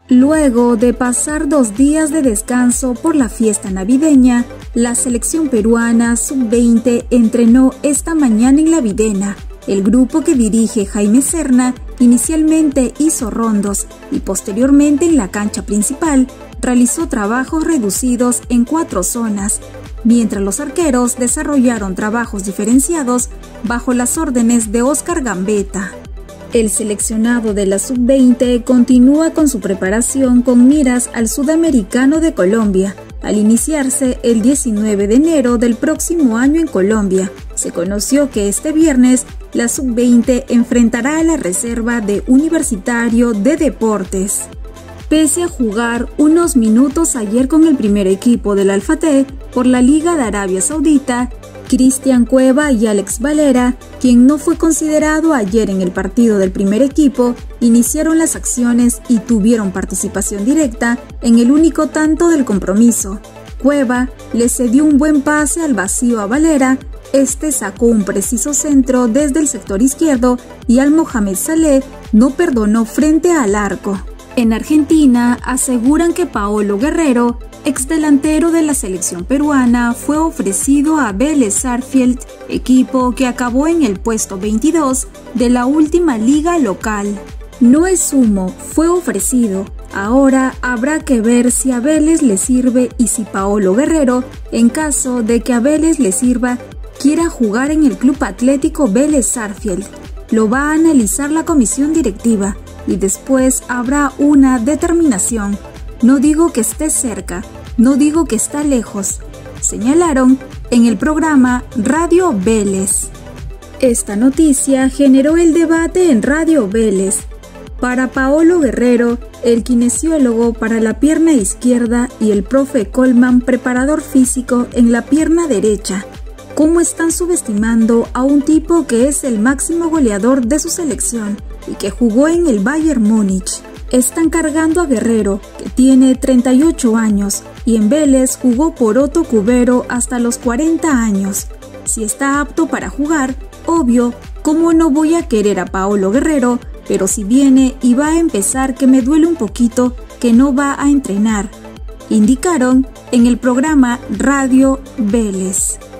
Luego de pasar 2 días de descanso por la fiesta navideña, la selección peruana sub-20 entrenó esta mañana en La Videna. El grupo que dirige Jaime Serna inicialmente hizo rondos y posteriormente en la cancha principal realizó trabajos reducidos en 4 zonas, mientras los arqueros desarrollaron trabajos diferenciados bajo las órdenes de Óscar Gambetta. El seleccionado de la sub-20 continúa con su preparación con miras al Sudamericano de Colombia, al iniciarse el 19 de enero del próximo año en Colombia. Se conoció que este viernes la sub-20 enfrentará a la reserva de Universitario de Deportes. Pese a jugar unos minutos ayer con el primer equipo del Al-Fateh por la Liga de Arabia Saudita, Cristian Cueva y Alex Valera, quien no fue considerado ayer en el partido del primer equipo, iniciaron las acciones y tuvieron participación directa en el único tanto del compromiso. Cueva le cedió un buen pase al vacío a Valera, este sacó un preciso centro desde el sector izquierdo y Al-Mohamed Saleh no perdonó frente al arco. En Argentina aseguran que Paolo Guerrero, exdelantero de la selección peruana, fue ofrecido a Vélez Sarsfield, equipo que acabó en el puesto 22 de la última liga local. No es humo, fue ofrecido. Ahora habrá que ver si a Vélez le sirve y si Paolo Guerrero, en caso de que a Vélez le sirva, quiera jugar en el Club Atlético Vélez Sarsfield. Lo va a analizar la comisión directiva y después habrá una determinación. No digo que esté cerca, no digo que está lejos, señalaron en el programa Radio Vélez. Esta noticia generó el debate en Radio Vélez. Para Paolo Guerrero, el kinesiólogo para la pierna izquierda y el profe Coleman, preparador físico en la pierna derecha. ¿Cómo están subestimando a un tipo que es el máximo goleador de su selección y que jugó en el Bayern Múnich? Están cargando a Guerrero, que tiene 38 años, y en Vélez jugó por Otto Cubero hasta los 40 años. Si está apto para jugar, obvio, ¿cómo no voy a querer a Paolo Guerrero? Pero si viene y va a empezar, que me duele un poquito que no va a entrenar, indicaron en el programa Radio Vélez.